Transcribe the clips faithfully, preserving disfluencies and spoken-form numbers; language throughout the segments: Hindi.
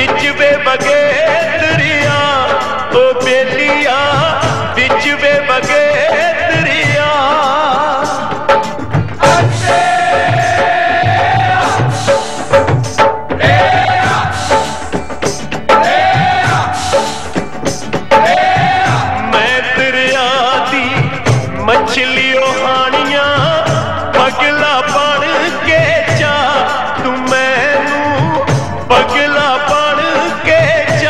बिच वे बगे दरिया, ओ बेलिया बिच वे बगे दरिया। मैं दरिया दी मछलियों हानियां पगला बन के जा, तू मैनू पगला बन के जा।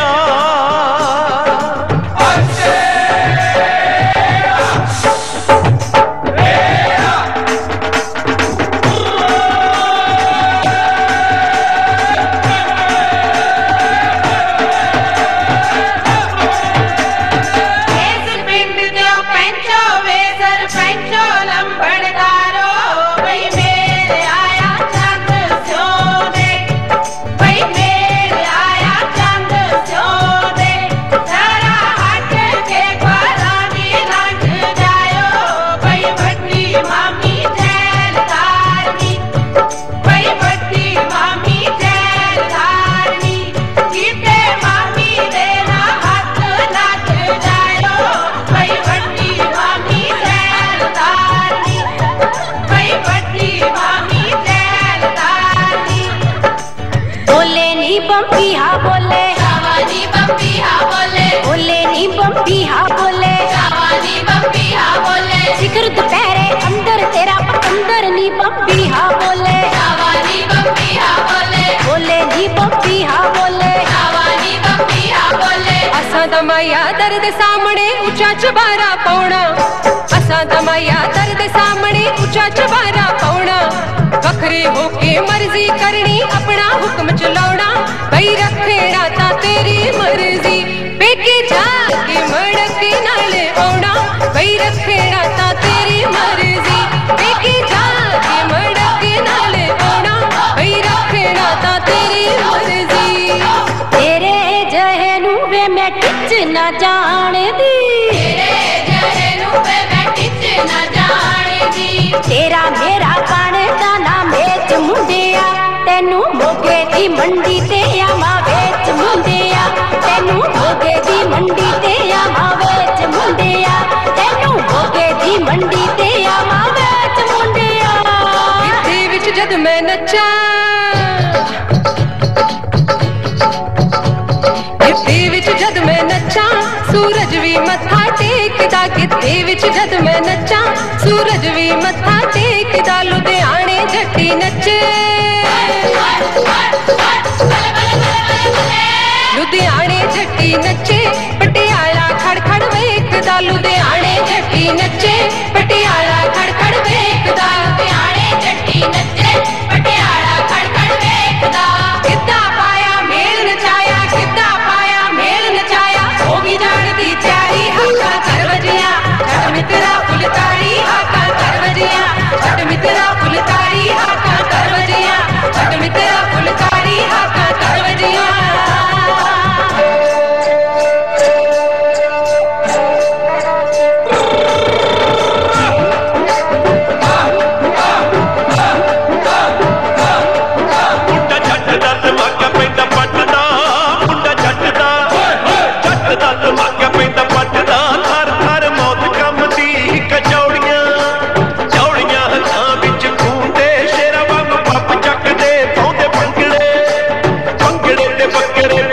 बम्पी हा बोले शावानी, बम्पी हा बोले बोले नी बम्पी हा बोले शावानी, बम्पी हा बोले जिगर दोपहरे अंदर तेरा अंदर नी बम्पी हा बोले शावानी, बम्पी हा बोले बोले नी बम्पी हा बोले शावानी, बम्पी हा बोले। असा दमाया दर्द सामने ऊंचा चबारा पौना, असा दमाया दर्द सामने ऊंचा चबारा पौना। वखरे होके मर्जी करनी अपना हुक्म चलाउना, भई रखेड़ा ता तेरी मर्जी बेके जाके मड़क नाल आउना। भई रखेड़ा ता तेरी मर्जी बेके जाके मड़क नाल आउना। भई रखेड़ा ता तेरी मर्जी। तेरे जहनू वे मैं टिच ना जानदी, तेरे जहनू वे मैं टिच ना जानदी। तेरा मेरा बनदा ना मेच मुंडिया, तेनू मोगे दी मंडी ते आवा वेच मुंडिया। तेनू मोगे दी मंडी ते आवा वेच मुंडिया, तेनू मोगे दी मंडी ते आवा वेच मुंडिया। गिद्धी विच जद मैं नचा, गिद्धी विच जद मैं नचा सूरज भी मत्था टेकदा। गिद्धी विच जद मैं नचा सूरज भी मत्था टेकदा। लुधियाने जट्टी नचे, लुधियाने जट्टी नचे पटियाला खड़ खड़ वेखदा। लुधियाने जट्टी नचे पटियाला खड़ खड़ वेखदा। लुधियाने जट्टी नचे पटियाला खड़ खड़ वेखदा। गिद्धा पाया मेल नचाया, गिद्धा पाया मेल नचाया। होगी जानदी त्यारी हाका कर वजिया, छड़ मित्रा फुलकारी हाका कर वजिया। छड़ मित्रा फुलकारी हाका कर वजिया, छड़ मित्रा फुलकारी हाका कर वजिया। बकरे